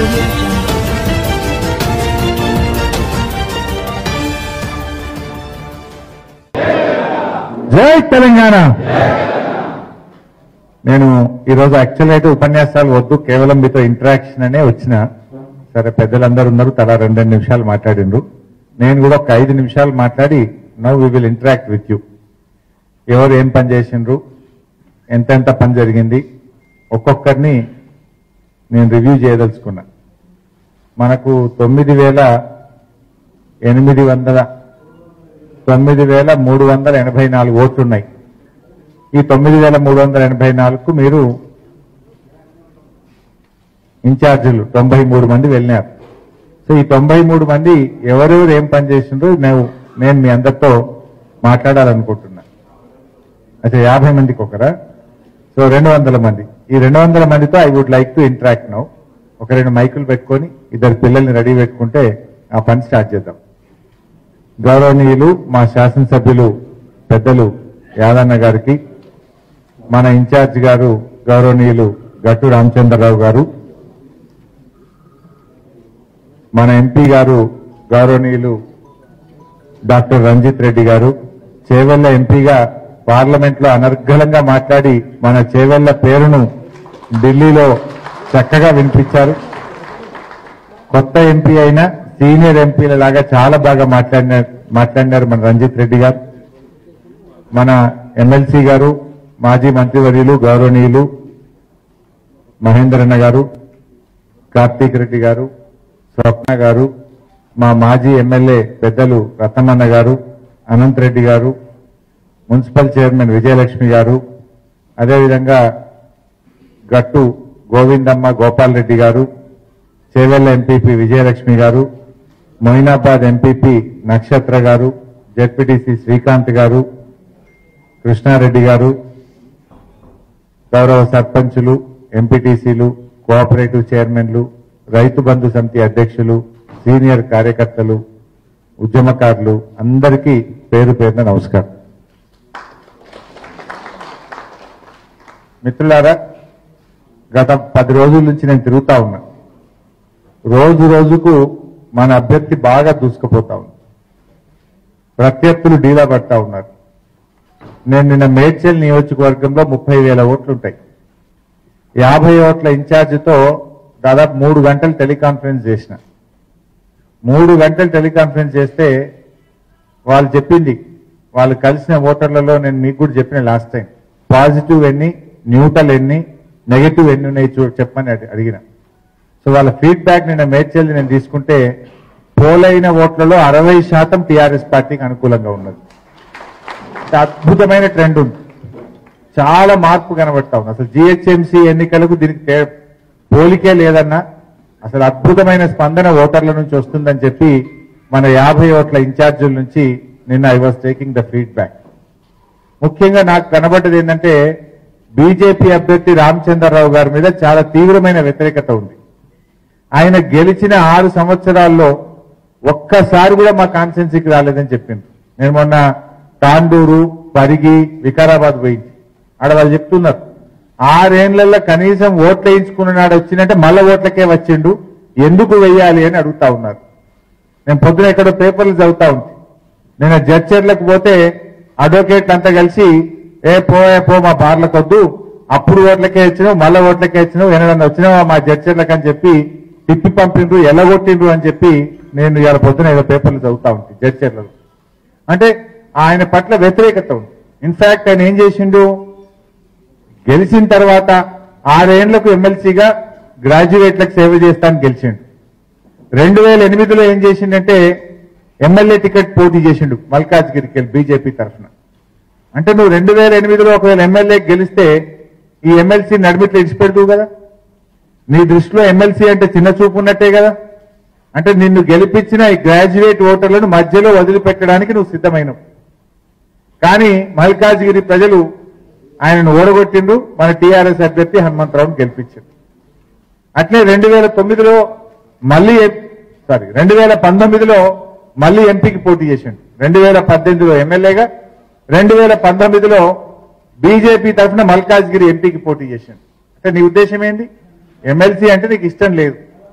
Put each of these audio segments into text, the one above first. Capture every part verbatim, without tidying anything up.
జై తెలంగాణ. నేను ఈరోజు యాక్చువల్ అయితే ఉపన్యాసాలు వద్దు, కేవలం మీతో ఇంటరాక్షన్ అనే వచ్చిన. సరే, పెద్దలందరూ ఉన్నారు, తలా రెండు రెండు నిమిషాలు మాట్లాడిండ్రు. నేను కూడా ఒక ఐదు నిమిషాలు మాట్లాడి now we will interact with you. ఎవరు ఏం పని చేసిండ్రు, ఎంతెంత పని జరిగింది, ఒక్కొక్కరిని నేను రివ్యూ చేయదలుచుకున్నా. మనకు తొమ్మిది వేల ఎనిమిది వందల తొమ్మిది వేల మూడు వందల ఎనభై నాలుగు ఓట్లున్నాయి. ఈ తొమ్మిది వేల మూడు వందల ఎనభై నాలుగుకు మీరు ఇన్ఛార్జీలు తొంభై మూడు మంది వెళ్ళినారు. సో ఈ తొంభై మూడు మంది ఎవరెవరు ఏం పని చేసిండ్రో నేను నేను మీ అందరితో మాట్లాడాలనుకుంటున్నా. అయితే యాభై మందికి ఒకరా, సో రెండు వందల మంది. ఈ రెండు వందల మందితో I would like to interact now. ఒక రెండు మైకులు పెట్టుకొని ఇద్దరు పిల్లల్ని రెడీ పెట్టుకుంటే ఆ పని స్టార్ట్ చేద్దాం. గౌరవనీయులు మా శాసనసభ్యులు పెద్దలు యాదన్న గారికి, మన ఇన్ఛార్జ్ గారు గౌరవనీయులు గట్టు రామచంద్రరావు గారు, మన ఎంపీ గారు గౌరవనీయులు డాక్టర్ రంజిత్ రెడ్డి గారు, చేవెళ్ల ఎంపీగా పార్లమెంట్ లో అనర్గళంగా మాట్లాడి మన చేవెళ్ల పేరును ఢిల్లీలో చక్కగా వినిపించారు. కొత్త ఎంపీ అయినా సీనియర్ ఎంపీల లాగా చాలా బాగా మాట్లాడినారు మాట్లాడినారు మన రంజిత్ రెడ్డి గారు. మన ఎమ్మెల్సీ గారు, మాజీ మంత్రివర్యులు గౌరవనీయులు మహేందరన్న గారు, కార్తీక్ రెడ్డి గారు, స్వప్న గారు, మా మాజీ ఎమ్మెల్యే పెద్దలు రతమన్న గారు, అనంత్ రెడ్డి గారు, మున్సిపల్ చైర్మన్ విజయలక్ష్మి గారు, అదేవిధంగా గట్టు గోవిందమ్మ గోపాల్ రెడ్డి గారు, చేవెళ్ల ఎంపీపీ విజయలక్ష్మి గారు, మొయినాబాద్ ఎంపీపీ నక్షత్ర గారు, జెడ్పీటీసీ శ్రీకాంత్ గారు, కృష్ణారెడ్డి గారు, గౌరవ సర్పంచులు, ఎంపీటీసీలు, కోఆపరేటివ్ చైర్మన్లు, రైతు బంధు సమితి అధ్యక్షులు, సీనియర్ కార్యకర్తలు, ఉద్యమకారులు అందరికీ పేరు పేరున నమస్కారం. మిత్రులారా, గత పది రోజుల నుంచి నేను తిరుగుతా ఉన్నా. రోజు రోజుకు మన అభ్యర్థి బాగా దూసుకుపోతా ఉంది. ప్రత్యర్థులు డీలా పడతా ఉన్నారు. నేను నిన్న మేడ్చల్ నియోజకవర్గంలో ముప్పై వేల ఓట్లుంటాయి. యాభై ఓట్ల ఇన్ఛార్జితో దాదాపు మూడు గంటలు టెలికాన్ఫరెన్స్ చేసిన. మూడు గంటలు టెలికాన్ఫరెన్స్ చేస్తే వాళ్ళు చెప్పింది, వాళ్ళు కలిసిన ఓటర్లలో నేను మీకు కూడా చెప్పిన లాస్ట్ టైం, పాజిటివ్ ఎన్ని, న్యూట్రల్ ఎన్ని, నెగటివ్ ఎన్ని ఉన్నాయి చూ చెప్పమని అడిగిన. సో వాళ్ళ ఫీడ్బ్యాక్ నిన్న మేడ్చల్ నేను తీసుకుంటే పోలైన ఓట్లలో అరవై శాతం టీఆర్ఎస్ పార్టీకి అనుకూలంగా ఉన్నది. అద్భుతమైన ట్రెండ్ ఉంది, చాలా మార్పు కనబడతా ఉంది. అసలు జిహెచ్ఎంసీ ఎన్నికలకు దీనికి పోలికే లేదన్నా అసలు అద్భుతమైన స్పందన ఓటర్ల నుంచి వస్తుందని చెప్పి మన యాభై ఓట్ల ఇన్ఛార్జీల నుంచి నిన్న I was taking the feedback. ముఖ్యంగా నాకు కనబడ్డది ఏంటంటే బీజేపీ అభ్యర్థి రామచంద్రరావు గారి మీద చాలా తీవ్రమైన వ్యతిరేకత ఉంది. ఆయన గెలిచిన ఆరు సంవత్సరాల్లో ఒక్కసారి కూడా మా కాన్స్టిట్యున్సీకి రాలేదని చెప్పింది. నేను మొన్న తాండూరు, పరిగి, వికారాబాద్ పోయింది. ఆడ వాళ్ళు చెప్తున్నారు ఆరేళ్లలో కనీసం ఓట్లు వేయించుకున్నాడు వచ్చిందంటే మళ్ళా ఓట్లకే వచ్చిండు, ఎందుకు వెయ్యాలి అని అడుగుతా ఉన్నారు. నేను పొద్దున ఎక్కడో పేపర్లు చదువుతా ఉంది. నేను జడ్చర్లకు పోతే అడ్వకేట్లు అంతా కలిసి ఏ పో ఏ పో మా బార్లకు వద్దు, అప్పుడు ఓట్లకే వచ్చినావు, మళ్ళా ఓట్లకే వచ్చినావు, ఎన్నడన్నా వచ్చినావా మా జడ్చర్లకు అని చెప్పి తిప్పి పంపిండ్రు, ఎల్లగొట్టిండ్రు అని చెప్పి నేను ఇవాళ పొద్దున ఏదో పేపర్లు చదువుతా ఉంటాయి జడ్చర్లలో. అంటే ఆయన పట్ల వ్యతిరేకత ఉంది. ఇన్ఫాక్ట్ ఆయన ఏం చేసిండు, గెలిచిన తర్వాత ఆరేళ్లకు ఎమ్మెల్సీగా గ్రాడ్యుయేట్లకు సేవ చేస్తాను గెలిచిండు. రెండు వేల ఎనిమిదిలో ఏం చేసిండంటే ఎమ్మెల్యే టికెట్ పోటీ చేసిండు మల్కాజ్గిరికి వెళ్ళి బీజేపీ తరఫున. అంటే నువ్వు రెండు వేల ఎనిమిదిలో ఒకవేళ ఎమ్మెల్యే గెలిస్తే ఈ ఎమ్మెల్సీ నడిమిట్లు ఇడిచిపెడతావు కదా. నీ దృష్టిలో ఎమ్మెల్సీ అంటే చిన్న చూపు ఉన్నట్టే కదా. అంటే నిన్ను గెలిపించిన ఈ గ్రాడ్యుయేట్ ఓటర్లను మధ్యలో వదిలిపెట్టడానికి నువ్వు సిద్ధమైనవు. కానీ మల్కాజ్గిరి ప్రజలు ఆయనను ఓడగొట్టిండ్రు, మన టీఆర్ఎస్ అభ్యర్థి హనుమంతరావును గెలిపించారు. అట్లే రెండు వేల తొమ్మిదిలో మళ్ళీ సారీ రెండు వేల పంతొమ్మిదిలో మళ్ళీ ఎంపీకి పోటీ చేసిండు. రెండు వేల పద్దెనిమిదిలో ఎమ్మెల్యేగా, రెండు వేల పంతొమ్మిదిలో బీజేపీ తరఫున మల్కాజ్గిరి ఎంపీకి పోటీ చేసిండు. అంటే నీ ఉద్దేశం ఏంది? ఎమ్మెల్సీ అంటే నీకు ఇష్టం లేదు,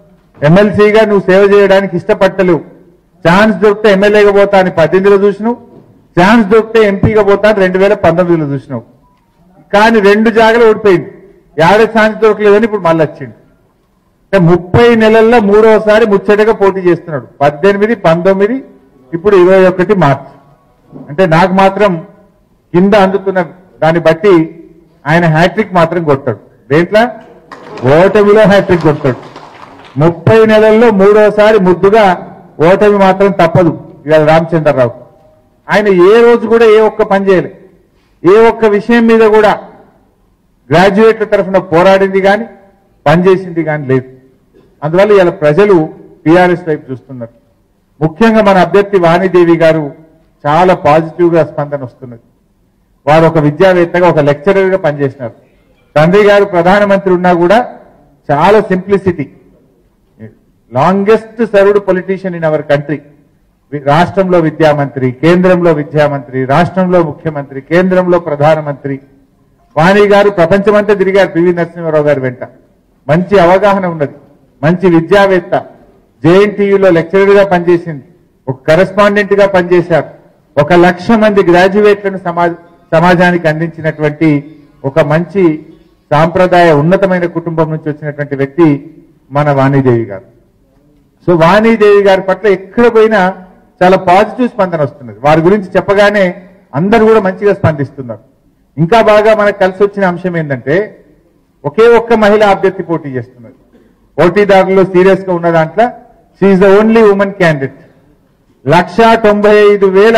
ఎమ్మెల్సీగా నువ్వు సేవ చేయడానికి ఇష్టపడతలేవు. ఛాన్స్ దొరికితే ఎమ్మెల్యేగా పోతా అని పద్దెనిమిదిలో చూసినావు, ఛాన్స్ దొరికితే ఎంపీగా పోతా అని రెండు వేల పంతొమ్మిదిలో చూసినావు. కానీ రెండు జాగాలు ఓడిపోయింది. యాడే ఛాన్స్ దొరకలేదని ఇప్పుడు మళ్ళీ వచ్చింది. అంటే ముప్పై నెలల్లో మూడోసారి ముచ్చటగా పోటీ చేస్తున్నాడు. పద్దెనిమిది పంతొమ్మిది ఇప్పుడు ఇరవై ఒకటి మార్చి. అంటే నాకు మాత్రం కింద అందుతున్న దాన్ని బట్టి ఆయన హ్యాట్రిక్ మాత్రం కొట్టాడు. దేంట్లో? ఓటమిలో హ్యాట్రిక్ కొట్టాడు. ముప్పై నెలల్లో మూడోసారి ముద్దుగా ఓటమి మాత్రం తప్పదు ఇవాళ రామచంద్రరావు. ఆయన ఏ రోజు కూడా ఏ ఒక్క పని చేయలేదు, ఏ ఒక్క విషయం మీద కూడా గ్రాడ్యుయేట్ల తరఫున పోరాడింది కానీ పనిచేసింది కానీ లేదు. అందువల్ల ఇలా ప్రజలు టీఆర్ఎస్ వైపు చూస్తున్నారు. ముఖ్యంగా మన అభ్యర్థి వాణిదేవి గారు చాలా పాజిటివ్ గా స్పందన వస్తున్నది. వారు ఒక విద్యావేత్తగా ఒక లెక్చరర్ గా పనిచేసినారు. తండ్రి గారు ప్రధానమంత్రి ఉన్నా కూడా చాలా simplicity, longest served politician in our country. రాష్ట్రంలో విద్యామంత్రి, కేంద్రంలో విద్యామంత్రి, రాష్ట్రంలో ముఖ్యమంత్రి, కేంద్రంలో ప్రధానమంత్రి. వాణి గారు ప్రపంచమంతా తిరిగారు పివి నరసింహారావు గారి వెంట. మంచి అవగాహన ఉన్నది, మంచి విద్యావేత్త. జేఎన్టీయూలో లెక్చరర్ గా పనిచేసింది, ఒక కరెస్పాండెంట్ గా పనిచేశారు. ఒక లక్ష మంది గ్రాడ్యుయేట్లను సమాజ సమాజానికి అందించినటువంటి ఒక మంచి సాంప్రదాయ ఉన్నతమైన కుటుంబం నుంచి వచ్చినటువంటి వ్యక్తి మన వాణిదేవి గారు. సో వాణిదేవి గారి పట్ల ఎక్కడ పోయినా చాలా పాజిటివ్ స్పందన వస్తున్నది. వారి గురించి చెప్పగానే అందరూ కూడా మంచిగా స్పందిస్తున్నారు. ఇంకా బాగా మనకు కలిసి వచ్చిన అంశం ఏంటంటే ఒకే ఒక్క మహిళా అభ్యర్థి పోటీ చేస్తున్నది. పోటీదారుల్లో సీరియస్ గా ఉన్న దాంట్లో she is the only women candidate. లక్ష తొంభై ఐదు వేల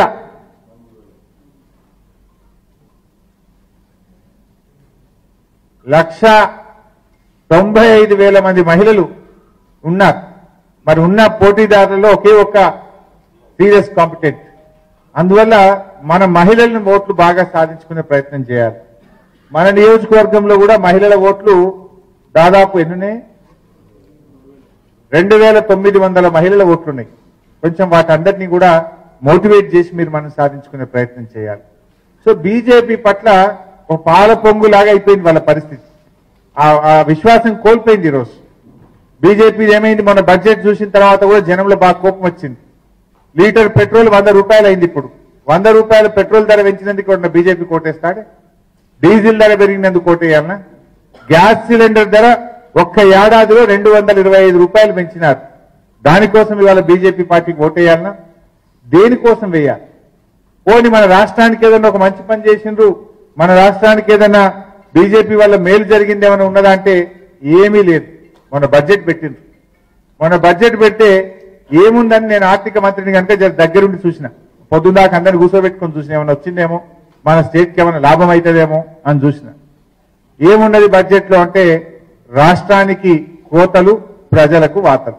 లక్ష తొంభై ఐదు వేల మంది మహిళలు ఉన్నారు. మరి ఉన్న పోటీదారులలో ఒకే ఒక్క సీరియస్ కాంపిటెంట్. అందువల్ల మన మహిళలను ఓట్లు బాగా సాధించుకునే ప్రయత్నం చేయాలి. మన నియోజకవర్గంలో కూడా మహిళల ఓట్లు దాదాపు ఎన్నున్నాయి? రెండు వేల తొమ్మిది వందల మహిళల ఓట్లున్నాయి. కొంచెం వాటందరినీ కూడా మోటివేట్ చేసి మీరు మనం సాధించుకునే ప్రయత్నం చేయాలి. సో బీజేపీ పట్ల ఒక పాల పొంగులాగా అయిపోయింది వాళ్ళ పరిస్థితి. ఆ విశ్వాసం కోల్పోయింది ఈరోజు. బీజేపీ ఏమైంది? మన బడ్జెట్ చూసిన తర్వాత కూడా జనంలో బాగా కోపం వచ్చింది. లీటర్ పెట్రోల్ వంద రూపాయలు అయింది. ఇప్పుడు వంద రూపాయల పెట్రోల్ ధర పెంచినందుకు ఉన్న బీజేపీ కోటేస్తాడే? డీజిల్ ధర పెరిగినందుకు కోటేయాలనా? గ్యాస్ సిలిండర్ ధర ఒక్క ఏడాదిలో రెండు వందల ఇరవై ఐదు రూపాయలు పెంచినారు. దానికోసం ఇవాళ బీజేపీ పార్టీకి ఓటేయాలనా? దేనికోసం వేయాలి? పోని మన రాష్ట్రానికి ఏదైనా ఒక మంచి పని చేసిండ్రు, మన రాష్ట్రానికి ఏదైనా బీజేపీ వల్ల మేలు జరిగింది ఏమైనా ఉన్నదా అంటే ఏమీ లేదు. మన బడ్జెట్ పెట్టిండ్రు. మన బడ్జెట్ పెట్టే ఏముందని నేను ఆర్థిక మంత్రిని కనుక దగ్గరుండి చూసిన, పొద్దుదాకా అందరిని కూర్చోబెట్టుకొని చూసిన, ఏమైనా వచ్చిందేమో, మన స్టేట్కి ఏమైనా లాభం అవుతుందేమో అని చూసిన. ఏమున్నది బడ్జెట్ లో అంటే రాష్ట్రానికి కోతలు, ప్రజలకు వాతలు.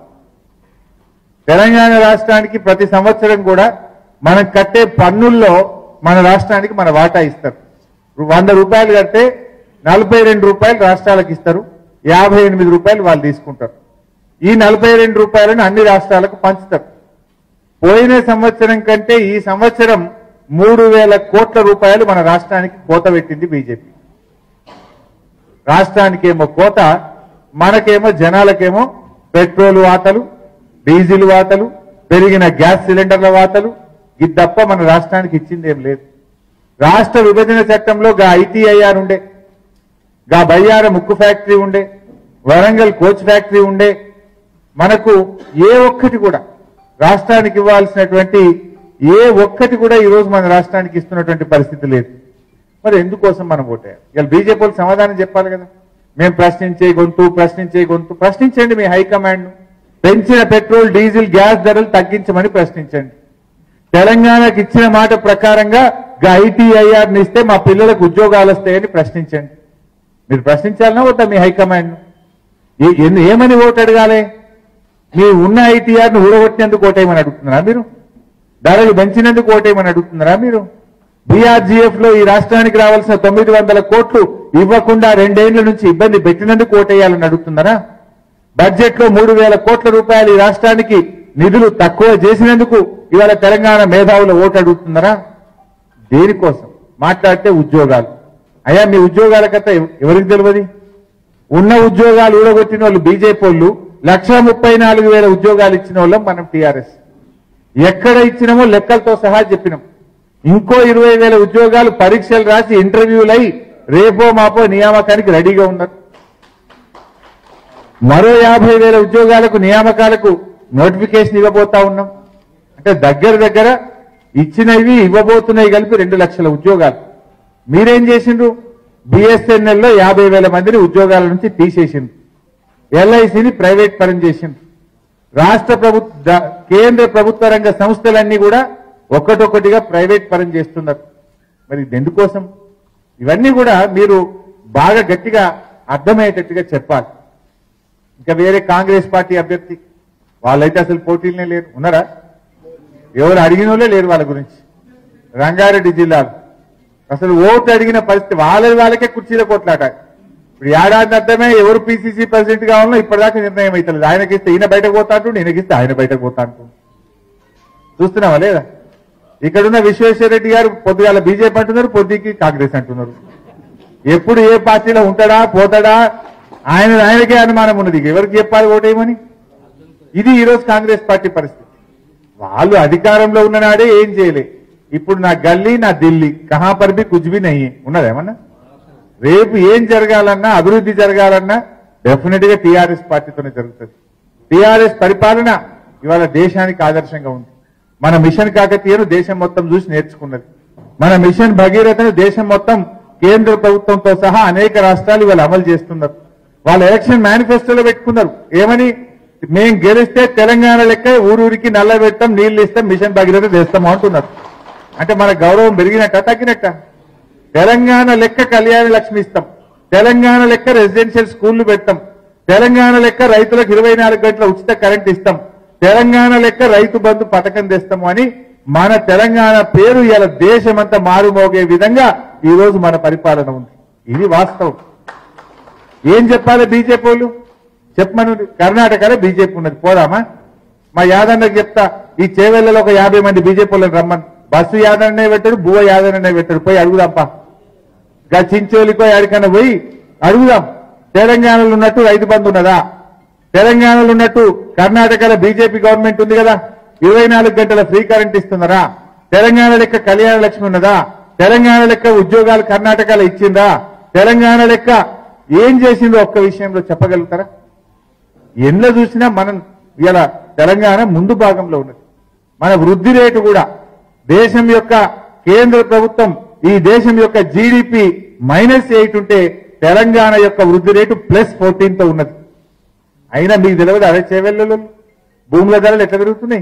తెలంగాణ రాష్ట్రానికి ప్రతి సంవత్సరం కూడా మనం కట్టే పన్నుల్లో మన రాష్ట్రానికి మన వాటా ఇస్తారు. వంద రూపాయలు కడితే నలభై రెండు రూపాయలు రాష్ట్రాలకు ఇస్తారు, యాభై ఎనిమిది రూపాయలు వాళ్ళు తీసుకుంటారు. ఈ నలభై రెండు రూపాయలను అన్ని రాష్ట్రాలకు పంచుతారు. పోయిన సంవత్సరం కంటే ఈ సంవత్సరం మూడు వేల కోట్ల రూపాయలు మన రాష్ట్రానికి కోత పెట్టింది బీజేపీ. రాష్ట్రానికేమో కోత, మనకేమో జనాలకేమో పెట్రోల్ వాతలు, డీజిల్ వాతలు, పెరిగిన గ్యాస్ సిలిండర్ల వాతలు. ఇది తప్ప మన రాష్ట్రానికి ఇచ్చింది ఏం లేదు. రాష్ట్ర విభజన చట్టంలో గా ఐటీఐఆర్ ఉండే, గా బయ్యార ముక్కు ఫ్యాక్టరీ ఉండే, వరంగల్ కోచ్ ఫ్యాక్టరీ ఉండే. మనకు ఏ ఒక్కటి కూడా రాష్ట్రానికి ఇవ్వాల్సినటువంటి ఏ ఒక్కటి కూడా ఈ రోజు మన రాష్ట్రానికి ఇస్తున్నటువంటి పరిస్థితి లేదు. మరి ఎందుకోసం మనం ఓటేయాలి? ఇవాళ బీజేపీ వాళ్ళు సమాధానం చెప్పాలి కదా. మేము ప్రశ్నించే గొంతు, ప్రశ్నించే గొంతు ప్రశ్నించండి. మీ హైకమాండ్ పెంచిన పెట్రోల్, డీజిల్, గ్యాస్ ధరలు తగ్గించమని ప్రశ్నించండి. తెలంగాణకు ఇచ్చిన మాట ప్రకారంగా ఐటీఐఆర్ని ఇస్తే మా పిల్లలకు ఉద్యోగాలు వస్తాయని ప్రశ్నించండి. మీరు ప్రశ్నించాలన్నా వద్దా మీ హైకమాండ్? ఏమని ఓటు అడగాలి? మీ ఉన్న ఐటీఆర్ను ఊడగొట్టినందుకు ఓటేయమని అడుగుతున్నారా మీరు? ధరలు పెంచినందుకు ఓటేయమని అడుగుతున్నారా మీరు? బీఆర్జీఎఫ్ లో ఈ రాష్ట్రానికి రావాల్సిన తొమ్మిది వందల కోట్లు ఇవ్వకుండా రెండేళ్ల నుంచి ఇబ్బంది పెట్టినందుకు ఓటేయాలని అడుగుతున్నారా? బడ్జెట్ లో మూడు వేల కోట్ల రూపాయలు ఈ రాష్ట్రానికి నిధులు తక్కువ చేసినందుకు ఇవాళ తెలంగాణ మేధావుల ఓటు అడుగుతున్నారా? దేనికోసం? మాట్లాడితే ఉద్యోగాలు. అయ్యా మీ ఉద్యోగాల కథ ఎవరికి తెలియదు? ఉన్న ఉద్యోగాలు ఊడగొట్టిన వాళ్ళు బీజేపీ వాళ్ళు లక్ష ముప్పై నాలుగు వేల ఉద్యోగాలు ఇచ్చిన వాళ్ళం మనం టీఆర్ఎస్. ఎక్కడ ఇచ్చినామో లెక్కలతో సహా చెప్పినాం. ఇంకో ఇరవై వేల ఉద్యోగాలు పరీక్షలు రాసి ఇంటర్వ్యూలై రేపో మాపో నియామకానికి రెడీగా ఉన్నారు. మరో యాభై వేల ఉద్యోగాలకు నియామకాలకు నోటిఫికేషన్ ఇవ్వబోతా ఉన్నాం. అంటే దగ్గర దగ్గర ఇచ్చినవి ఇవ్వబోతున్నాయి కలిపి రెండు లక్షల ఉద్యోగాలు. మీరేం చేసిండ్రు? బిఎస్ఎన్ఎల్లో యాభై వేల మందిని ఉద్యోగాల నుంచి తీసేసిండ్రు. ఎల్ఐసిని ప్రైవేట్ పరం చేసిండ్రు. రాష్ట్ర ప్రభుత్వ కేంద్ర ప్రభుత్వ రంగ సంస్థలన్నీ కూడా ఒక్కటొక్కటిగా ప్రైవేట్ పరం చేస్తున్నారు. మరి ఇది ఎందుకోసం? ఇవన్నీ కూడా మీరు బాగా గట్టిగా అర్థమయ్యేటట్టుగా చెప్పాలి. ఇంకా వేరే కాంగ్రెస్ పార్టీ అభ్యర్థి వాళ్ళైతే అసలు పోటీలనే లేరు. ఉన్నారా? ఎవరు అడిగిన వాళ్ళే లేరు వాళ్ళ గురించి. రంగారెడ్డి జిల్లాలో అసలు ఓటు అడిగిన పరిస్థితి వాళ్ళది వాళ్ళకే కుర్చీల కొట్లాట. ఇప్పుడు ఏడాది అర్థమే ఎవరు పిసిసి ప్రెసిడెంట్ కావాలో ఇప్పటిదాకా నిర్ణయం అవుతుంది. ఆయనకిస్తే ఈయన బయటకు పోతా అంటుండు, ఈయనకిస్తే ఆయన బయటకు పోతా అంటుండు. చూస్తున్నావా లేదా? ఇక్కడున్న విశ్వేశ్వర రెడ్డి గారు పొద్దుగాల బీజేపీ అంటున్నారు, పొద్దుకి కాంగ్రెస్ అంటున్నారు. ఎప్పుడు ఏ పార్టీలో ఉంటాడా పోతాడా ఆయన ఆయనకే అనుమానం ఉన్నది. ఎవరికి చెప్పాలి ఓటేయమని? ఇది ఈరోజు కాంగ్రెస్ పార్టీ పరిస్థితి. వాళ్ళు అధికారంలో ఉన్న నాడే ఏం చేయలే. ఇప్పుడు నా గల్లీ నా ఢిల్లీ కహా పర్ భీ కుచ్ భీ నహీ ఉన్నదేమన్నా. రేపు ఏం జరగాలన్నా అభివృద్ధి జరగాలన్నా డెఫినెట్ గా టీఆర్ఎస్ పార్టీతోనే జరుగుతుంది. టీఆర్ఎస్ పరిపాలన ఇవాళ దేశానికి ఆదర్శంగా ఉంది. మన మిషన్ కాకతీయను దేశం మొత్తం చూసి నేర్చుకున్నది. మన మిషన్ భగీరథను దేశం మొత్తం కేంద్ర ప్రభుత్వంతో సహా అనేక రాష్ట్రాలు ఇవాళ అమలు చేస్తున్నారు. వాళ్ళ ఎలక్షన్ మేనిఫెస్టోలో పెట్టుకున్నారు. ఏమని? మేం గెలిస్తే తెలంగాణ లెక్క ఊరూరికి నల్ల పెట్టాం, నీళ్లు ఇస్తాం, మిషన్ భగీరథ చేస్తాం అంటున్నారు. అంటే మన గౌరవం పెరిగినట్ట తగ్గినట్ట? తెలంగాణ లెక్క కళ్యాణ లక్ష్మి ఇస్తాం, తెలంగాణ లెక్క రెసిడెన్షియల్ స్కూళ్లు పెడతాం, తెలంగాణ లెక్క రైతులకు ఇరవై నాలుగు గంటల ఉచిత కరెంట్ ఇస్తాం, తెలంగాణ లెక్క రైతు బంధు పథకం తెస్తాము అని మన తెలంగాణ పేరు ఇలా దేశమంతా మారుమోగే విధంగా ఈ రోజు మన పరిపాలన ఉంది. ఇది వాస్తవం. ఏం చెప్పాలి బీజేపీ వాళ్ళు? చెప్పమను. కర్ణాటకలో బీజేపీ ఉన్నది, పోదామా? మా యాదన్నకు చెప్తా, ఈ చేవెళ్లలో ఒక యాభై మంది బీజేపీ వాళ్ళని రమ్మని. బస్సు యాదన్ననే పెట్టాడు, బువ్వ యాదన్ననే పెట్టాడు. పోయి అడుగుదాంపా. గా చించోలికో ఎక్కడికన్నా పోయి అడుగుదాం. తెలంగాణలో ఉన్నట్టు రైతు బంధు ఉన్నదా? తెలంగాణలో ఉన్నట్టు కర్ణాటకలో బీజేపీ గవర్నమెంట్ ఉంది కదా, ఇరవై నాలుగు గంటల ఫ్రీ కరెంట్ ఇస్తున్నారా? తెలంగాణ లెక్క కళ్యాణ లక్ష్మి ఉన్నదా? తెలంగాణ లెక్క ఉద్యోగాలు కర్ణాటకలో ఇచ్చిందా? తెలంగాణ లెక్క ఏం చేసిందో ఒక్క విషయంలో చెప్పగలుగుతారా? ఎన్లో చూసినా మనం ఇలా తెలంగాణ ముందు భాగంలో ఉన్నది. మన వృద్ధి రేటు కూడా దేశం యొక్క కేంద్ర ప్రభుత్వం ఈ దేశం యొక్క జీడిపి మైనస్ ఎయిట్ ఉంటే తెలంగాణ యొక్క వృద్ధి రేటు ప్లస్ ఫోర్టీన్ తో ఉన్నది. అయినా మీకు తెలియదు అదే చేవెళ్ళలో భూముల ధరలు ఎట్లా పెరుగుతున్నాయి?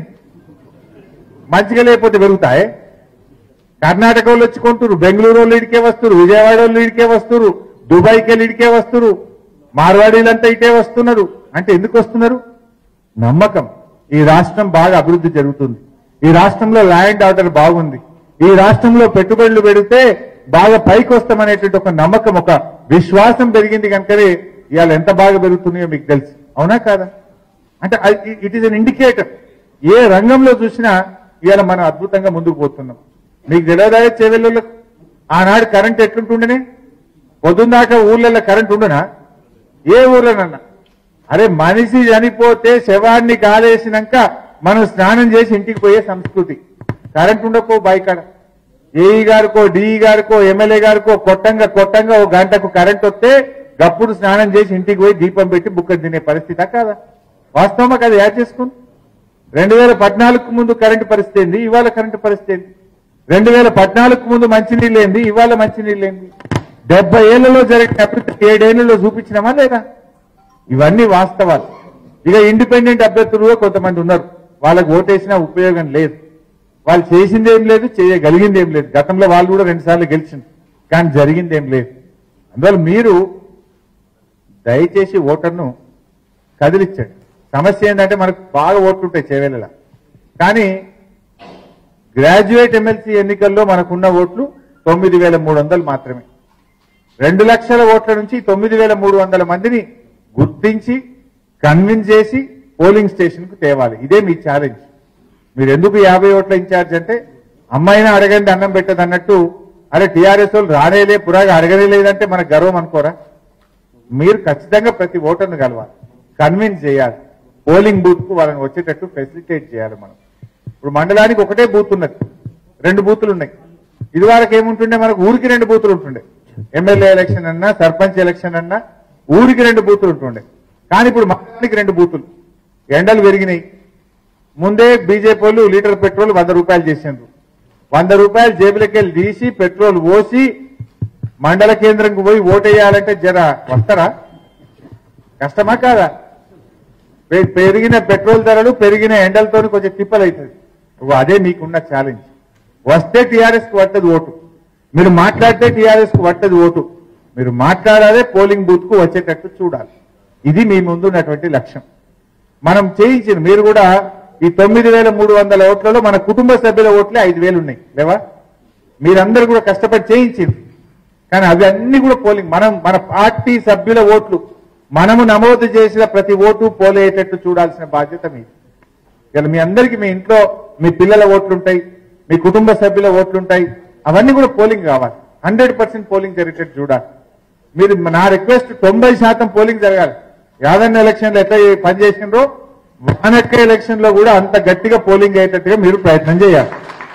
మంచిగా లేకపోతే పెరుగుతాయి. కర్ణాటక వాళ్ళు వచ్చి కొంటారు, బెంగళూరు వాళ్ళు ఇడికే వస్తారు, విజయవాడ వాళ్ళు ఇడికే వస్తారు, దుబాయ్కి వెళ్ళి ఇడికే వస్తారు, మార్వాడీలంతా ఇటే వస్తున్నారు. అంటే ఎందుకు వస్తున్నారు? నమ్మకం. ఈ రాష్ట్రం బాగా అభివృద్ధి జరుగుతుంది, ఈ రాష్ట్రంలో ల్యాండ్ ఆర్డర్ బాగుంది, ఈ రాష్ట్రంలో పెట్టుబడులు పెడితే బాగా పైకి వస్తామనేటువంటి ఒక నమ్మకం, ఒక విశ్వాసం పెరిగింది కనుకనే ఇవాళ ఎంత బాగా పెరుగుతున్నాయో మీకు తెలుసు. అవునా కాదా? అంటే ఇట్ ఈస్ అన్ ఇండికేటర్. ఏ రంగంలో చూసినా ఇవాళ మనం అద్భుతంగా ముందుకు పోతున్నాం. మీకు తెలియదా చేవెళ్ళలో ఆనాడు కరెంట్ ఎట్లుంటుండనే? పొద్దున్నాక ఊర్లలో కరెంట్ ఉండునా? ఏ ఊర్లోనన్నా? అరే మనిషి చనిపోతే శవాన్ని కాలేసినాక మనం స్నానం చేసి ఇంటికి పోయే సంస్కృతి. కరెంట్ ఉండకో బైకాడ ఏఈ గారికో డిఈ గారికో ఎమ్మెల్యే గారికో కొట్టంగా కొట్టంగా ఒక గంటకు కరెంట్ వస్తే గప్పుడు స్నానం చేసి ఇంటికి పోయి దీపం పెట్టి బుక్క తినే పరిస్థితి కాదా? వాస్తవమా కదా? యాడ్ చేసుకుని రెండు వేల పద్నాలుగు ముందు కరెంటు పరిస్థితి ఏంది, ఇవాళ కరెంటు పరిస్థితి ఏంది? రెండు వేల పద్నాలుగు ముందు మంచినీళ్ళు ఏంది, ఇవాళ మంచినీళ్ళు ఏంది? డెబ్బై ఏళ్లలో జరిగిన అభివృద్ధి ఏడేళ్లలో చూపించినామా లేదా? ఇవన్నీ వాస్తవాలు. ఇక ఇండిపెండెంట్ అభ్యర్థులు కొంతమంది ఉన్నారు, వాళ్ళకు ఓటేసినా ఉపయోగం లేదు. వాళ్ళు చేసిందేం లేదు, చేయగలిగిందేం లేదు. గతంలో వాళ్ళు కూడా రెండు సార్లు గెలిచింది, కానీ జరిగిందేం లేదు. అందువల్ల మీరు దయచేసి ఓటర్ను కదిలించండి. సమస్య ఏంటంటే మనకు బాగా ఓట్లు ఉంటాయి చేవేళ్ళ, కానీ గ్రాడ్యుయేట్ ఎమ్మెల్సీ ఎన్నికల్లో మనకున్న ఓట్లు తొమ్మిది వేల మూడు వందలు మాత్రమే. రెండు లక్షల ఓట్ల నుంచి తొమ్మిది వేల మూడు వందల మందిని గుర్తించి కన్విన్స్ చేసి పోలింగ్ స్టేషన్ కు తేవాలి. ఇదే మీ ఛాలెంజ్. మీరు ఎందుకు యాభై ఓట్ల ఇన్ఛార్జ్ అంటే అమ్మాయినా అడగండి అన్నం పెట్టదు అన్నట్టు, అరే టీఆర్ఎస్ వాళ్ళు రానేలే పురాగా అడగనే లేదంటే మనకు గర్వం అనుకోరా? మీరు ఖచ్చితంగా ప్రతి ఓటర్ను కలవాలి, కన్విన్స్ చేయాలి. పోలింగ్ బూత్ కు వాళ్ళని వచ్చేటట్టు ఫెసిలిటేట్ చేయాలి మనం. ఇప్పుడు మండలానికి ఒకటే బూత్ ఉన్నది, రెండు బూతులు ఉన్నాయి. ఇదివరకు ఏముంటుండే, మనకు ఊరికి రెండు బూతులు ఉంటుండే. ఎమ్మెల్యే ఎలక్షన్ అన్నా సర్పంచ్ ఎలక్షన్ అన్నా ఊరికి రెండు బూతులు ఉంటుండే. కానీ ఇప్పుడు మండలానికి రెండు బూతులు. ఎండలు పెరిగినాయి. ముందే బీజేపీ వాళ్ళు లీటర్ పెట్రోల్ వంద రూపాయలు చేసిండ్రు. వంద రూపాయలు జేబులకి వెళ్ళి తీసి పెట్రోల్ పోసి మండల కేంద్రంకు పోయి ఓటేయాలంటే జర వస్తారా? కష్టమా కాదా? పెరిగిన పెట్రోల్ ధరలు పెరిగిన ఎండలతో కొంచెం తిప్పలు అవుతుంది. అదే మీకున్న ఛాలెంజ్. వస్తే టీఆర్ఎస్ కు పట్టదు ఓటు, మీరు మాట్లాడితే టీఆర్ఎస్ కు పట్టదు ఓటు. మీరు మాట్లాడాలే, పోలింగ్ బూత్ కు వచ్చేటట్టు చూడాలి. ఇది మీ ముందున్నటువంటి లక్ష్యం. మనం చేయించిన మీరు కూడా ఈ తొమ్మిది వేల మూడు వందల ఓట్లలో మన కుటుంబ సభ్యుల ఓట్లే ఐదు వేలు ఉన్నాయి లేవా? మీరందరూ కూడా కష్టపడి చేయించింది. కానీ అవి అన్ని కూడా పోలింగ్, మనం మన పార్టీ సభ్యుల ఓట్లు మనము నమోదు చేసిన ప్రతి ఓటు పోలేటట్టు చూడాల్సిన బాధ్యత మీది. ఇలా మీ అందరికీ మీ ఇంట్లో మీ పిల్లల ఓట్లుంటాయి, మీ కుటుంబ సభ్యుల ఓట్లుంటాయి. అవన్నీ కూడా పోలింగ్ కావాలి. హండ్రెడ్ పర్సెంట్ పోలింగ్ జరిగేటట్టు చూడాలి. మీరు నా రిక్వెస్ట్ తొంభై శాతం పోలింగ్ జరగాలి. యాదన్న ఎలక్షన్లో ఎట్లా పనిచేసినారో వానక్క ఎలక్షన్ లో కూడా అంత గట్టిగా పోలింగ్ అయ్యేటట్టుగా మీరు ప్రయత్నం చేయాలి.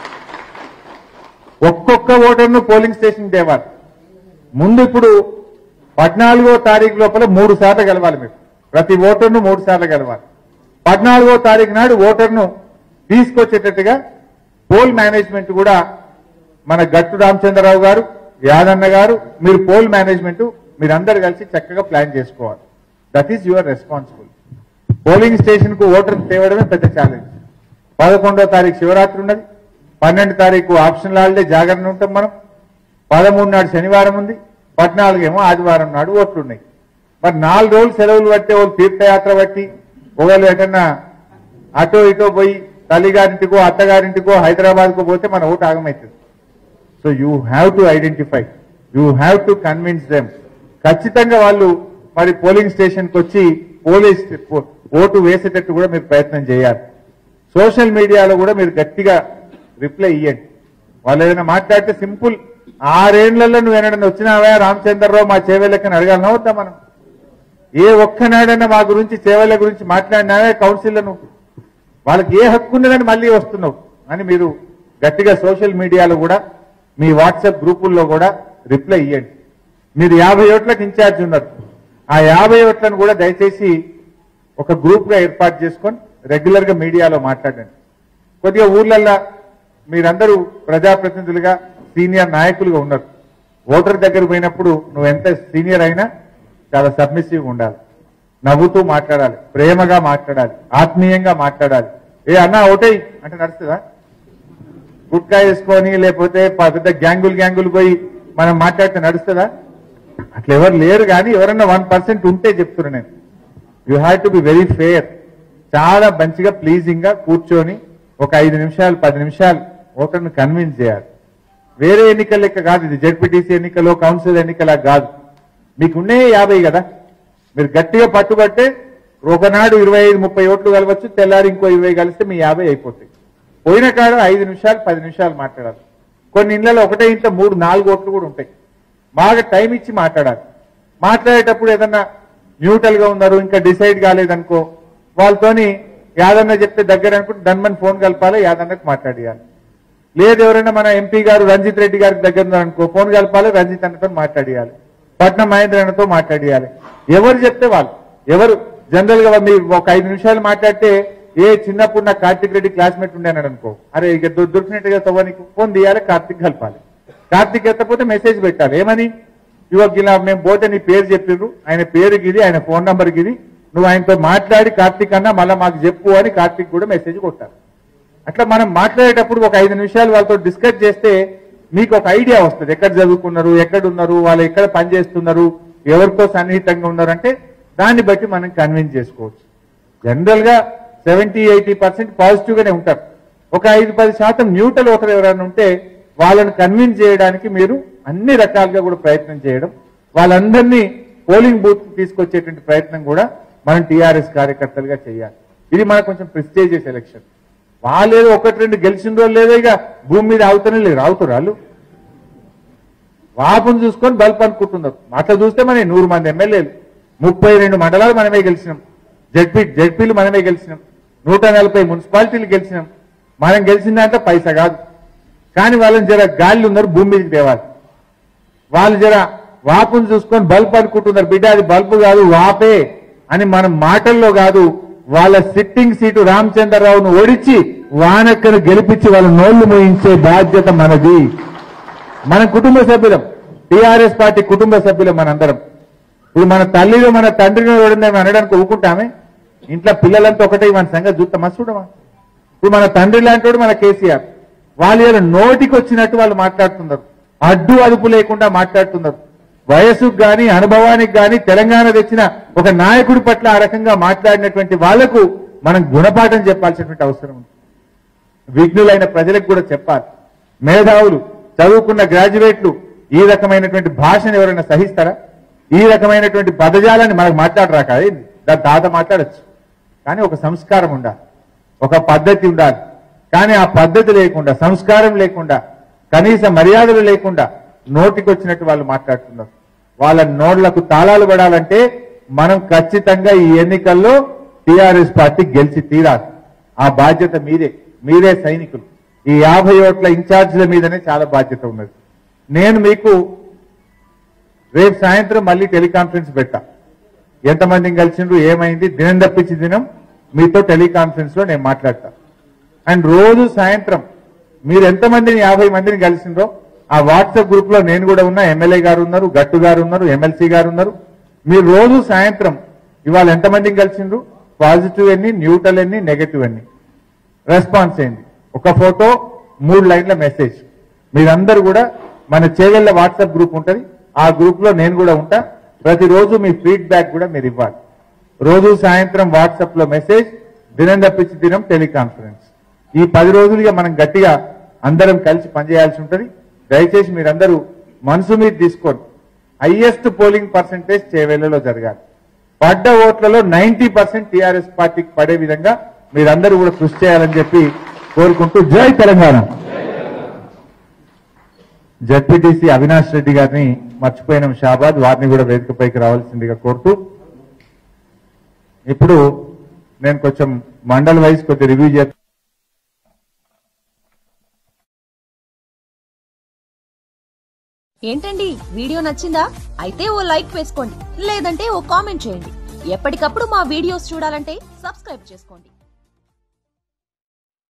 ఒక్కొక్క ఓటర్ను పోలింగ్ స్టేషన్ తేవాలి. ముందు ఇప్పుడు పద్నాలుగో తారీఖు లోపల మూడు సార్లు గెలవాలి. మీరు ప్రతి ఓటర్ను మూడు సార్లు గెలవాలి. పద్నాలుగో తారీఖు నాడు ఓటర్ను తీసుకొచ్చేటట్టుగా పోల్ మేనేజ్మెంట్ కూడా మన గట్టు రామచంద్రరావు గారు, యాదన్న గారు, మీరు పోల్ మేనేజ్మెంట్ మీరందరూ కలిసి చక్కగా ప్లాన్ చేసుకోవాలి. That is your responsible. Polling station కు ఓటర్ తేవడమే పెద్ద ఛాలెంజ్. పదకొండో తారీఖు శివరాత్రి ఉన్నది, పన్నెండు తారీఖు ఆప్షనల్ హాలిడే జాగరణ ఉంటాం మనం, పదమూడు నాడు శనివారం ఉంది, పద్నాలుగు ఏమో ఆదివారం నాడు ఓట్లు ఉన్నాయి. మరి నాలుగు రోజులు సెలవులు బట్టి వాళ్ళు తీర్థయాత్ర బట్టి ఒకళ్ళు ఎటన్నా అటో ఇటో పోయి తల్లిగారింటికో అత్తగారింటికో హైదరాబాద్కో పోతే మన ఓటు ఆగమవుతుంది. So you have to identify, you have to convince them. ఖచ్చితంగా వాళ్ళు మరి పోలింగ్ స్టేషన్కి వచ్చి పోలీస్ ఓటు వేసేటట్టు కూడా మీరు ప్రయత్నం చేయాలి. సోషల్ మీడియాలో కూడా మీరు గట్టిగా రిప్లై ఇవ్వండి. వాళ్ళు ఏదైనా మాట్లాడితే సింపుల్, ఆరేళ్లలో నువ్వు ఏనాడన్నా వచ్చినావా రామచంద్రరావు మా చేవేళ్ళకని అడగాలన్నా వద్దా మనం? ఏ ఒక్కనాడన్నా మా గురించి చేవేళ్ళ గురించి మాట్లాడినావే కౌన్సిల్లో నువ్వు? వాళ్ళకి ఏ హక్కు ఉన్నదని మళ్ళీ వస్తున్నావు అని మీరు గట్టిగా సోషల్ మీడియాలో కూడా మీ వాట్సాప్ గ్రూపుల్లో కూడా రిప్లై ఇవ్వండి. మీరు యాభై ఓట్లకు ఇన్ఛార్జ్ ఉన్నారు. ఆ యాభై ఓట్లను కూడా దయచేసి ఒక గ్రూప్ గా ఏర్పాటు చేసుకొని రెగ్యులర్ గా మీడియాలో మాట్లాడండి. కొద్దిగా ఊర్లల్లో మీరందరూ ప్రజాప్రతినిధులుగా సీనియర్ నాయకులుగా ఉన్నారు. ఓటర్ దగ్గర పోయినప్పుడు నువ్వు ఎంత సీనియర్ అయినా చాలా సబ్మిసివ్ ఉండాలి, నవ్వుతూ మాట్లాడాలి, ప్రేమగా మాట్లాడాలి, ఆత్మీయంగా మాట్లాడాలి. ఏ అన్నా ఓటై అంటే నడుస్తుందా? గుట్కా వేసుకొని లేకపోతే పెద్ద గ్యాంగులు గ్యాంగులు పోయి మనం మాట్లాడితే నడుస్తుందా? అట్లా ఎవరు లేరు. కానీ ఎవరన్నా వన్ పర్సెంట్ ఉంటే చెప్తున్నా నేను, you have to be very fair. చాలా మంచిగా ప్లీజింగ్ గా కూర్చొని ఒక ఐదు నిమిషాలు పది నిమిషాలు ఓటర్ను కన్విన్స్ చేయాలి. వేరే ఎన్నికల లెక్క కాదు ఇది. జెడ్పీటీసీ ఎన్నికలో కౌన్సిల్ ఎన్నికలా కాదు. మీకున్నే యాభై కదా, మీరు గట్టిగా పట్టుబట్టే ఒకనాడు ఇరవై ఐదు ముప్పై ఓట్లు కలవచ్చు, తెల్లారి ఇంకో ఇరవై కలిస్తే మీ యాభై అయిపోతాయి. పోయిన కాడ ఐదు నిమిషాలు పది నిమిషాలు మాట్లాడాలి. కొన్ని ఇళ్లలో ఒకటే ఇంట్లో మూడు నాలుగు ఓట్లు కూడా ఉంటాయి. బాగా టైం ఇచ్చి మాట్లాడాలి. మాట్లాడేటప్పుడు ఏదన్నా న్యూట్రల్ గా ఉన్నారు ఇంకా డిసైడ్ కాలేదనుకో, వాళ్ళతోని యాదన్న చెప్తే దగ్గర అనుకుంటే ధన్మన్ ఫోన్ కలపాలి, యాదన్నకు మాట్లాడియాలి. లేదు ఎవరైనా మన ఎంపీ గారు రంజిత్ రెడ్డి గారికి దగ్గర ఉన్నారనుకో, ఫోన్ కలపాలి, రంజిత్ అన్నతో మాట్లాడియాలి, పట్నం మహేంద్ర అన్నతో మాట్లాడియాలి. ఎవరు చెప్తే వాళ్ళు ఎవరు జనరల్ గా మీరు ఒక ఐదు నిమిషాలు మాట్లాడితే, ఏ చిన్నప్పుడు నాకు కార్తిక్ రెడ్డి క్లాస్మేట్ ఉండేనాడు అనుకో, అరే ఇక దొరికినట్టుగా తవ్వనికి ఫోన్ తీయాలి, కార్తిక్ కలపాలి. కార్తిక్ ఎత్తపోతే మెసేజ్ పెట్టాలి, ఏమని ఇవాళ ఇలా మేము పోతే నీ పేరు చెప్పిర్రు, ఆయన పేరుకి ఇది, ఆయన ఫోన్ నంబర్కి ఇది, నువ్వు ఆయనతో మాట్లాడి కార్తిక్ అన్నా మళ్ళీ మాకు చెప్పు అని కార్తిక్ కూడా మెసేజ్ కొట్టాలి. అట్లా మనం మాట్లాడేటప్పుడు ఒక ఐదు నిమిషాలు వాళ్ళతో డిస్కస్ చేస్తే మీకు ఒక ఐడియా వస్తుంది. ఎక్కడ చదువుకున్నారు, ఎక్కడ ఉన్నారు, వాళ్ళు ఎక్కడ పనిచేస్తున్నారు, ఎవరితో సన్నిహితంగా ఉన్నారు అంటే దాన్ని బట్టి మనం కన్విన్స్ చేసుకోవచ్చు. జనరల్ గా సెవెంటీ ఎయిటీ పర్సెంట్ పాజిటివ్ గానే ఉంటారు. ఒక ఐదు పది శాతం న్యూట్రల్ ఓటర్ ఎవరైనా ఉంటే వాళ్ళని కన్విన్స్ చేయడానికి మీరు అన్ని రకాలుగా కూడా ప్రయత్నం చేయడం, వాళ్ళందరినీ పోలింగ్ బూత్ తీసుకొచ్చేటువంటి ప్రయత్నం కూడా మనం టీఆర్ఎస్ కార్యకర్తలుగా చేయాలి. ఇది మనకు కొంచెం ప్రెస్టేజియస్ ఎలక్షన్. వాళ్ళేదో ఒకటి రెండు గెలిచిన రోజు లేదో ఇక భూమి మీద ఆగుతూనే లేదు, ఆగుతారు వాళ్ళు. వాపును చూసుకొని బల్బ్ అనుకుంటున్నారు. అట్లా చూస్తే మన నూరు మంది ఎమ్మెల్యేలు, ముప్పై రెండు మండలాలు మనమే గెలిచినాం. జడ్పీ జడ్పీలు మనమే గెలిచినాం, నూట నలభై మున్సిపాలిటీలు గెలిచినాం. మనం గెలిచిన దాంట్లో పైసా కాదు. కానీ వాళ్ళని జర గాలి ఉన్నారు, భూమి మీదకి తేవాలి. వాళ్ళు జర వాపును చూసుకొని బల్బ్ అనుకుంటున్నారు. బిడ్డ అది బల్బు కాదు, వాపే అని మనం మాటల్లో కాదు, వాళ్ళ సిట్టింగ్ సీటు రామచంద్రరావును ఓడించి వానక్కను గెలిపించి వాళ్ళ నోళ్లు మోయించే బాధ్యత మనది. మన కుటుంబ సభ్యులం, టీఆర్ఎస్ పార్టీ కుటుంబ సభ్యులం మనందరం. ఇప్పుడు మన తల్లిలో మన తండ్రిని ఓడిందని అనడానికి ఊరుకుంటామే? ఇంట్లో పిల్లలంతా ఒకటే మన సంగతి చూస్తామా? చూడమా? ఇప్పుడు మన తండ్రి లాంటి మన కేసీఆర్, వాళ్ళు ఇలా నోటికి వచ్చినట్టు వాళ్ళు మాట్లాడుతున్నారు, అడ్డు అదుపు లేకుండా మాట్లాడుతున్నారు. వయసుకు గాని అనుభవానికి గాని తెలంగాణ తెచ్చిన ఒక నాయకుడి పట్ల ఆ రకంగా మాట్లాడినటువంటి వాళ్లకు మనం గుణపాఠం చెప్పాల్సినటువంటి అవసరం ఉంది. విఘ్నులైన ప్రజలకు కూడా చెప్పాలి. మేధావులు, చదువుకున్న గ్రాడ్యుయేట్లు ఈ రకమైనటువంటి భాషను ఎవరైనా సహిస్తారా? ఈ రకమైనటువంటి పదజాలాన్ని మనకు మాట్లాడరాక? దాని తాత మాట్లాడచ్చు, కానీ ఒక సంస్కారం ఉండాలి, ఒక పద్ధతి ఉండాలి. కానీ ఆ పద్ధతి లేకుండా, సంస్కారం లేకుండా, కనీస మర్యాదలు లేకుండా నోటికి వచ్చినట్టు వాళ్ళు మాట్లాడుతున్నారు. వాళ్ళ నోళ్లకు తాళాలు పడాలంటే మనం ఖచ్చితంగా ఈ ఎన్నికల్లో టీఆర్ఎస్ పార్టీ గెలిచి తీరాలి. ఆ బాధ్యత మీదే, మీరే సైనికులు. ఈ యాభై ఓట్ల ఇన్ఛార్జీల మీదనే చాలా బాధ్యత ఉన్నది. నేను మీకు రేపు సాయంత్రం మళ్ళీ టెలికాన్ఫరెన్స్ పెట్టా. ఎంతమందిని కలిసిండ్రు, ఏమైంది, దినం తప్పించి దినం మీతో టెలికాన్ఫరెన్స్ లో నేను మాట్లాడతా. అండ్ రోజు సాయంత్రం మీరు ఎంతమందిని యాభై మందిని కలిసిండ్రో ఆ వాట్సాప్ గ్రూప్ లో నేను కూడా ఉన్నా, ఎమ్మెల్యే గారు ఉన్నారు, గట్టు గారు ఉన్నారు, ఎమ్మెల్సీ గారు ఉన్నారు. మీరు రోజు సాయంత్రం ఇవాళ ఎంతమందిని కలిసిండ్రు, పాజిటివ్ ఎన్ని, న్యూట్రల్ ఎన్ని, నెగటివ్ ఎన్ని, రెస్పాన్స్ అయింది, ఒక ఫోటో, మూడు లైన్ల మెసేజ్. మీరందరూ కూడా మన చేవెళ్ల వాట్సాప్ గ్రూప్ ఉంటుంది, ఆ గ్రూప్ లో నేను కూడా ఉంటా. ప్రతిరోజు మీ ఫీడ్బ్యాక్ కూడా మీరు ఇవ్వాలి. రోజు సాయంత్రం వాట్సాప్ లో మెసేజ్, దినం తప్పించి దినం టెలికాన్ఫరెన్స్. ఈ పది రోజులుగా మనం గట్టిగా అందరం కలిసి పనిచేయాల్సి ఉంటుంది. దయచేసి మీరందరూ మనసు మీద తీసుకోండి. హైయెస్ట్ పోలింగ్ పర్సంటేజ్ చేవెళ్లలో జరగాలి. పడ్డ ఓట్లలో నైన్టీ పర్సెంట్ టీఆర్ఎస్ పార్టీకి పడే విధంగా మీరందరూ కూడా కృషి చేయాలని చెప్పి కోరుకుంటూ, జై తెలంగాణ. జడ్పీటీసీ అవినాష్ రెడ్డి గారిని మర్చిపోయిన షాబాద్, వారిని కూడా వేదికపైకి రావాల్సిందిగా కోరుతూ, ఇప్పుడు నేను కొంచెం మండల్ వైజ్ కొద్ది రివ్యూ చేస్తాను. ఏంటండి, వీడియో నచ్చిందా? అయితే ఓ లైక్ వేసుకోండి, లేదంటే ఓ కామెంట్ చేయండి. ఎప్పటికప్పుడు మా వీడియోస్ చూడాలంటే సబ్స్క్రైబ్ చేసుకోండి.